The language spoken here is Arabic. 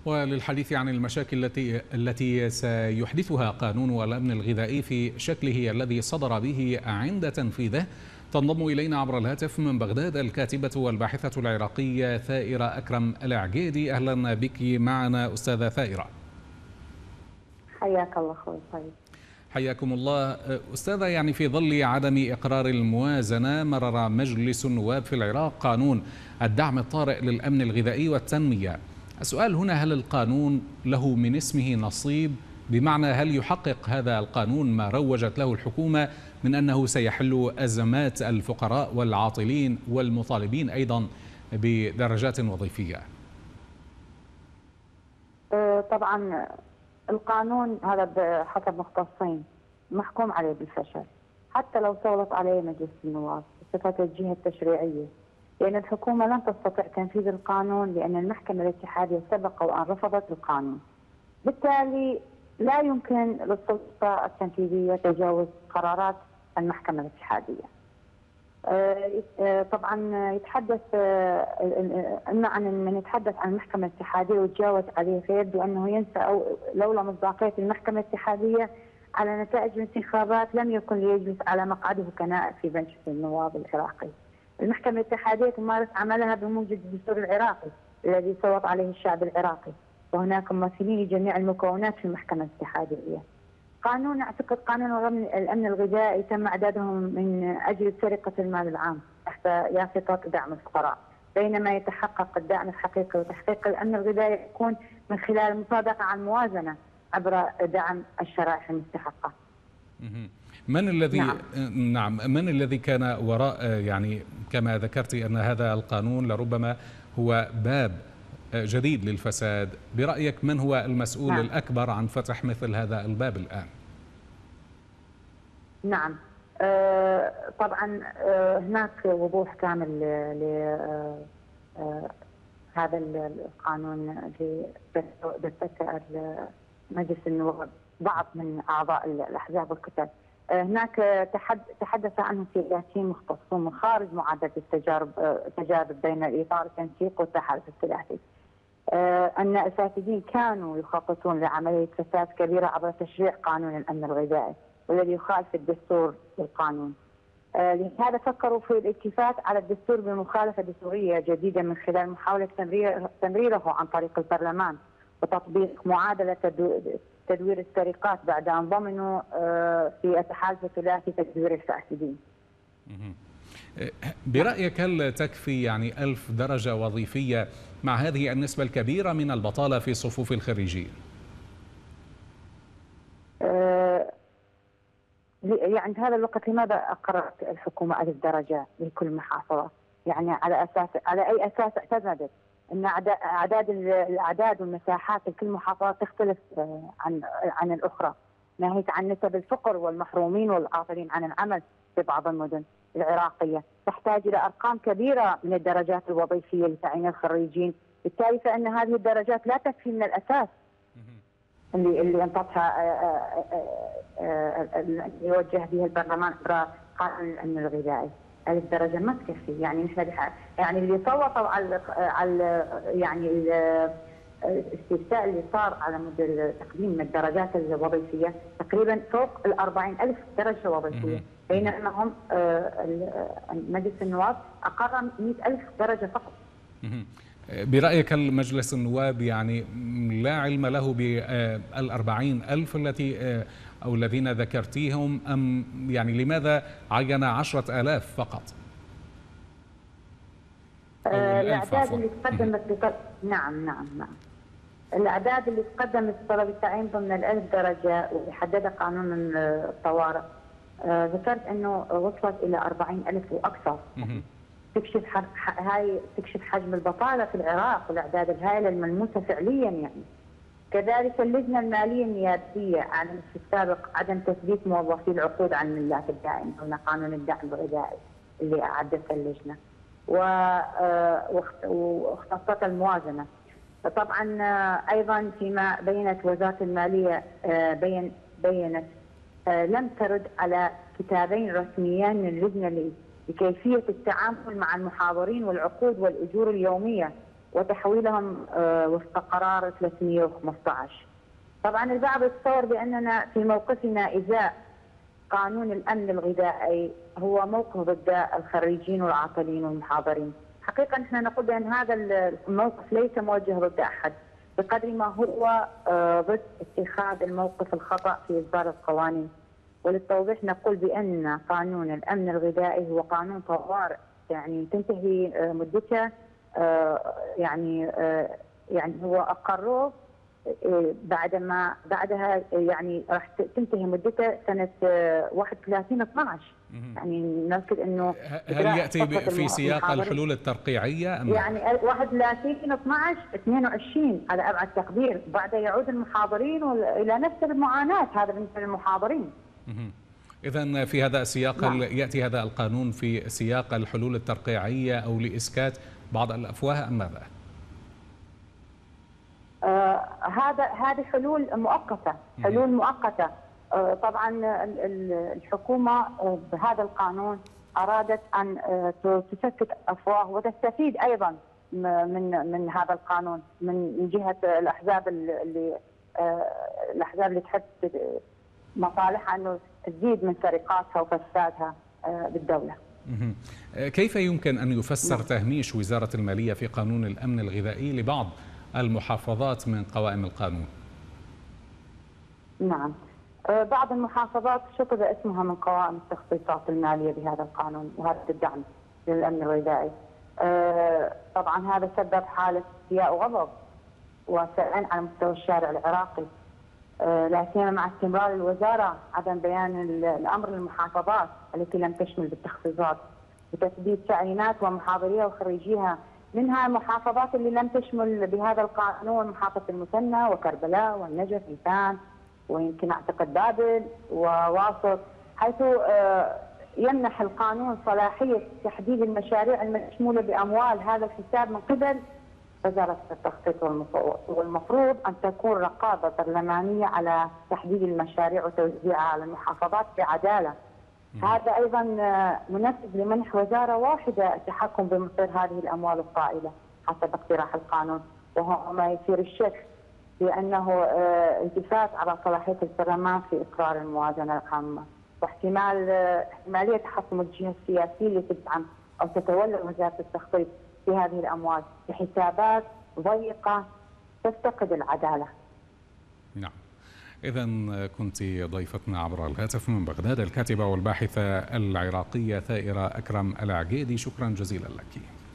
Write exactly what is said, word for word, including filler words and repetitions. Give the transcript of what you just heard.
وللحديث عن المشاكل التي التي سيحدثها قانون الأمن الغذائي في شكله الذي صدر به عند تنفيذه، تنضم إلينا عبر الهاتف من بغداد الكاتبة والباحثة العراقية ثائرة أكرم العقيدي. أهلا بك معنا أستاذة ثائرة. حياك الله أخوي. طيب حياكم الله أستاذة. يعني في ظل عدم إقرار الموازنة، مرر مجلس النواب في العراق قانون الدعم الطارئ للأمن الغذائي والتنمية. السؤال هنا، هل القانون له من اسمه نصيب؟ بمعنى هل يحقق هذا القانون ما روجت له الحكومة من أنه سيحل أزمات الفقراء والعاطلين والمطالبين أيضا بدرجات وظيفية؟ طبعا القانون هذا بحسب مختصين محكوم عليه بالفشل، حتى لو سولط عليه مجلس النواب بصفة الجهة التشريعية، لأن الحكومة لن تستطيع تنفيذ القانون لأن المحكمة الاتحادية سبق وأن رفضت القانون. بالتالي لا يمكن للسلطة التنفيذية تجاوز قرارات المحكمة الاتحادية. طبعا يتحدث عن من يتحدث عن المحكمة الاتحادية ويتجاوز عليه فيبدو أنه ينسى أو لولا مصداقية المحكمة الاتحادية على نتائج الانتخابات لم يكن ليجلس على مقعده كنائب في مجلس النواب العراقي. المحكمة الاتحادية تمارس عملها بموجب الدستور العراقي الذي صوت عليه الشعب العراقي، وهناك ممثلين لجميع المكونات في المحكمة الاتحادية. قانون اعتقد قانون الامن الغذائي تم اعدادهم من اجل سرقه المال العام تحت يافطه دعم الفقراء، بينما يتحقق الدعم الحقيقي وتحقيق الامن الغذائي يكون من خلال المصادقه على الموازنه عبر دعم الشرائح المستحقه. من الذي نعم. نعم من الذي كان وراء، يعني كما ذكرت ان هذا القانون لربما هو باب جديد للفساد؟ برأيك من هو المسؤول نعم. الأكبر عن فتح مثل هذا الباب الآن؟ نعم آه طبعا آه هناك وضوح كامل لهذا آه القانون اللي بثته مجلس النواب بعض من أعضاء الأحزاب والكتل. آه هناك تحدث عنه سياسيين مختصون من خارج معادلة التجارب التجارب بين الإطار التنسيق والتحالف الثلاثي. آه أن الفاسدين كانوا يخططون لعملية فساد كبيرة عبر تشريع قانون الأمن الغذائي والذي يخالف الدستور والقانون. آه لهذا فكروا في الالتفات على الدستور بمخالفة دستورية جديدة من خلال محاولة تمريره عن طريق البرلمان وتطبيق معادلة تدوير السرقات بعد أن ضمنوا آه في التحالف الثلاثي تدوير الفاسدين. برأيك هل تكفي يعني ألف درجة وظيفية مع هذه النسبة الكبيرة من البطالة في صفوف الخريجين؟ أه يعني في هذا الوقت لماذا أقرت الحكومة ألف درجة لكل محافظة؟ يعني على أساس على أي أساس اعتمدت؟ أن أعداد الأعداد والمساحات لكل محافظة تختلف عن عن الأخرى، ناهيك عن نسب الفقر والمحرومين والعاطلين عن العمل في بعض المدن العراقية تحتاج إلى أرقام كبيرة من الدرجات الوظيفية لتعيين الخريجين، بالتالي فإن هذه الدرجات لا تكفي من الأساس اللي اللي انطتها يوجه به البرلمان عبر قانون الأمن الغذائي. هذه الدرجة ما تكفي، يعني نحن يعني اللي صوتوا على على يعني الاستفتاء اللي صار على مدى تقديم الدرجات الوظيفية تقريبا فوق الأربعين ألف درجة وظيفية، بينما هم مجلس النواب أقر مئة ألف درجة فقط. برأيك مجلس النواب يعني لا علم له بالأربعين ألف التي أو الذين ذكرتيهم، أم يعني لماذا عين عشرة آلاف فقط؟ الأعداد اللي تقدمت نعم نعم نعم الأعداد اللي تقدمت طلب التعيين ضمن الألف درجة واللي حددها قانون الطوارئ آه ذكرت أنه وصلت إلى أربعين ألف وأكثر. تكشف هاي تكشف حجم البطالة في العراق والأعداد الهائلة الملموسة فعليا. يعني كذلك اللجنة المالية النيابية أعلنت في السابق عدم تثبيت موظفي العقود عن الملاك الدائم ضمن قانون الدعم الغذائي اللي أعدتها اللجنة، واختصت الموازنة. طبعا ايضا فيما بينت وزاره الماليه بين بينت لم ترد على كتابين رسميان من اللجنه لكيفيه التعامل مع المحاضرين والعقود والاجور اليوميه وتحويلهم وفق قرار ثلاثمئة وخمسة عشر. طبعا البعض يتصور بأننا في موقفنا إزاء قانون الأمن الغذائي هو موقف ضد الخريجين والعاطلين والمحاضرين. حقيقة نحن نقول بأن هذا الموقف ليس موجه ضد أحد بقدر ما هو ضد اتخاذ الموقف الخطأ في إصدار القوانين. وللتوضيح نقول بأن قانون الأمن الغذائي هو قانون طوارئ، يعني تنتهي مدته، يعني يعني هو أقروه بعدما بعدها يعني راح تنتهي مدته سنة واحد وثلاثين اثني عشر. يعني نأكد انه هل يأتي في سياق الحلول الترقيعية أم يعني واحد وثلاثين اثني عشر اثنين وعشرين على أبعد تقدير، بعد يعود المحاضرين إلى نفس المعاناة. هذا بالنسبة للمحاضرين. إذن في هذا السياق نعم. يأتي هذا القانون في سياق الحلول الترقيعية أو لإسكات بعض الأفواه أم ماذا؟ آه هذا هذه حلول مؤقتة، حلول مؤقتة. آه طبعا الحكومة بهذا القانون أرادت أن آه تسكت أفواه وتستفيد أيضا من من هذا القانون من جهة الأحزاب اللي آه الأحزاب اللي تحب مصالحها أنه تزيد من سرقاتها وفسادها آه بالدولة. كيف يمكن أن يفسر تهميش وزارة المالية في قانون الأمن الغذائي لبعض المحافظات من قوائم القانون؟ نعم، بعض المحافظات شطب اسمها من قوائم التخصيصات المالية بهذا القانون وهذا الدعم للأمن الغذائي. طبعا هذا سبب حالة استياء وغضب وسألان على مستوى الشارع العراقي، لا سيما مع استمرار الوزارة عدم بيان الأمر للمحافظات التي لم تشمل بالتخصيصات وتثبيت تعيينات ومحاضريها وخريجيها، منها المحافظات اللي لم تشمل بهذا القانون محافظة المثنى وكربلاء والنجف وإيتان ويمكن أعتقد بابل وواسط، حيث يمنح القانون صلاحية تحديد المشاريع المشمولة بأموال هذا الحساب من قبل وزارة التخطيط، والمفروض أن تكون رقابة برلمانية على تحديد المشاريع وتوزيعها على المحافظات بعدالة. هذا أيضا منفذ لمنح وزارة واحدة التحكم بمصير هذه الأموال الطائلة حسب اقتراح القانون، وهو ما يثير الشك بأنه التفات على صلاحية البرلمان في إقرار الموازنة العامة، واحتمال احتمالية تحكم الجهة السياسية اللي تدعم أو تتولى وزارة التخطيط في هذه الأموال بحسابات ضيقة تفتقد العدالة. نعم. إذن كنت ضيفتنا عبر الهاتف من بغداد الكاتبة والباحثة العراقية ثائرة أكرم العقيدي، شكرا جزيلا لك.